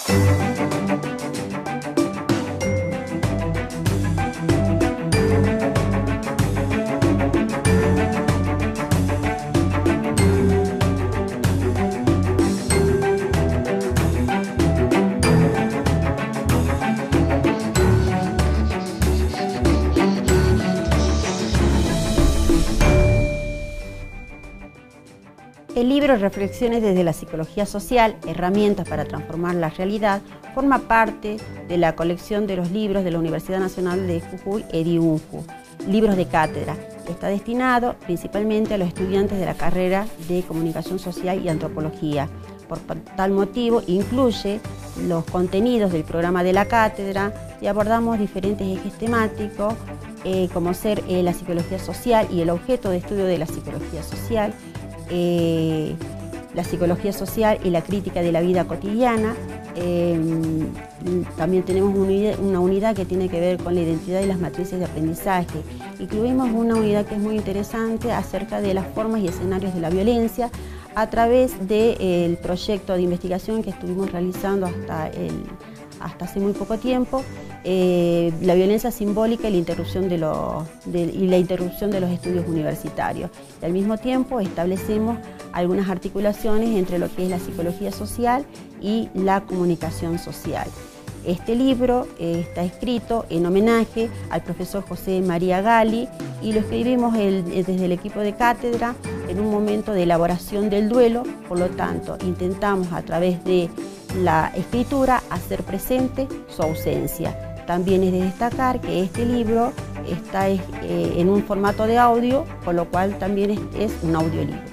El libro Reflexiones desde la psicología social, herramientas para transformar la realidad, forma parte de la colección de los libros de la Universidad Nacional de Jujuy, EDIUNJU, libros de cátedra. Está destinado principalmente a los estudiantes de la carrera de Comunicación Social y Antropología. Por tal motivo, incluye los contenidos del programa de la cátedra y abordamos diferentes ejes temáticos, como ser la psicología social y el objeto de estudio de la psicología social, la psicología social y la crítica de la vida cotidiana. También tenemos una unidad que tiene que ver con la identidad y las matrices de aprendizaje. Incluimos una unidad que es muy interesante acerca de las formas y escenarios de la violencia a través del proyecto de investigación que estuvimos realizando hasta hace muy poco tiempo, la violencia simbólica y la interrupción de los estudios universitarios. Y al mismo tiempo establecemos algunas articulaciones entre lo que es la psicología social y la comunicación social. Este libro está escrito en homenaje al profesor José María Gali y lo escribimos desde el equipo de cátedra en un momento de elaboración del duelo. Por lo tanto, intentamos a través de la escritura hacer presente su ausencia. También es de destacar que este libro está en un formato de audio, por lo cual también es un audiolibro.